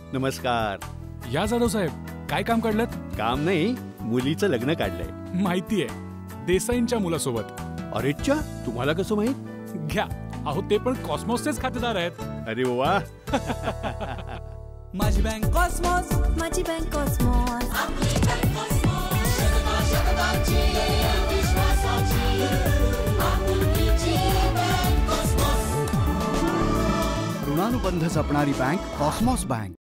नमस्कार. या जाधव साहेब, काय काम काढलं? काम नाही, मुलीचं लग्न काढलंय. माहितीये, देसाईंच्या मुलासोबत. अरेच्चा, तुम्हाला कसं माहित? घ्या, अहो ते पण कॉस्मॉसचेच खातेदार आहेत. अरे वा. माझी बँक कॉस्मॉस, माझी बँक कॉस्मॉस, आपली बँक कॉस्मॉस, शतकाची विश्वासाची, आपुलकीची बँक कॉस्मॉस. ऋणानुबंध जपणारी बँक कॉस्मॉस बँक.